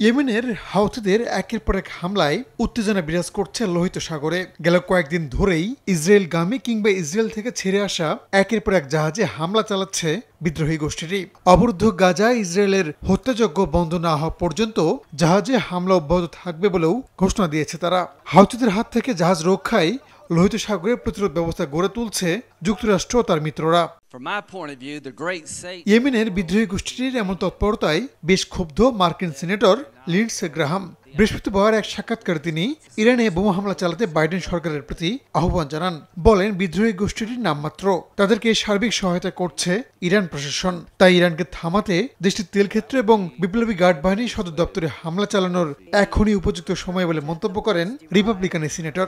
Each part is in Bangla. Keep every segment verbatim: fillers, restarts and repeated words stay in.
ইয়েমেনের হাউথিদের একের পর এক হামলায় উত্তেজনা বিরাজ করছে লোহিত সাগরে। গেল কয়েকদিন ধরেই ইসরায়েলগামী কিংবা ইসরায়েল থেকে ছেড়ে আসা একের পর এক জাহাজে হামলা চালাচ্ছে বিদ্রোহী গোষ্ঠীটি। অবরুদ্ধ গাজায় ইসরায়েলের হত্যাযজ্ঞ বন্ধ না হওয়া পর্যন্ত জাহাজে হামলা অব্যাহত থাকবে বলেও ঘোষণা দিয়েছে তারা। হাউথিদের হাত থেকে জাহাজ রক্ষায় লোহিত সাগরে প্রতিরোধ ব্যবস্থা গড়ে তুলছে যুক্তরাষ্ট্র ও তার মিত্ররা। ইয়েমেনের বিদ্রোহী গোষ্ঠীটির এমন তৎপরতায় বেশ ক্ষুব্ধ মার্কিন সিনেটর লিন্ডসে গ্রাহাম। বৃহস্পতিবার এক সাক্ষাৎকারে তিনি ইরানে বোমা হামলা চালাতে বাইডেন সরকারের প্রতি আহ্বান জানান। বলেন, বিদ্রোহী গোষ্ঠীটির নামমাত্র, তাদেরকে সার্বিক সহায়তা করছে ইরান প্রশাসন। তাই ইরানকে থামাতে দেশটির তেল ক্ষেত্র এবং বিপ্লবী গার্ড বাহিনীর সদর দপ্তরে হামলা চালানোর এখনই উপযুক্ত সময় বলে মন্তব্য করেন রিপাবলিকান এই সিনেটর।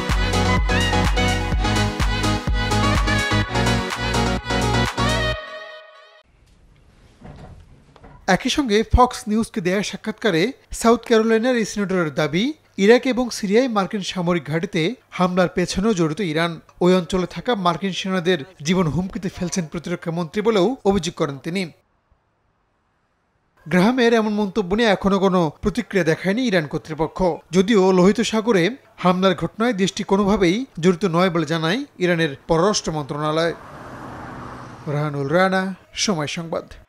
একই সঙ্গে ফক্স নিউজকে দেয়া সাক্ষাৎকারে সাউথ ক্যারোলাইনার এই সিনেটরের দাবি, ইরাক এবং সিরিয়ায় মার্কিন সামরিক ঘাঁটিতে হামলার পেছনেও জড়িত ইরান। ওই অঞ্চলে থাকা মার্কিন সেনাদের জীবন হুমকিতে ফেলছেন প্রতিরক্ষা মন্ত্রী বলেও অভিযোগ করেন তিনি। গ্রাহামের এমন মন্তব্য নিয়ে এখনো কোনো প্রতিক্রিয়া দেখায়নি ইরান কর্তৃপক্ষ। যদিও লোহিত সাগরে হামলার ঘটনায় দেশটি কোনোভাবেই জড়িত নয় বলে জানায় ইরানের পররাষ্ট্র মন্ত্রণালয়। রাহানুল রানা, সময় সংবাদ।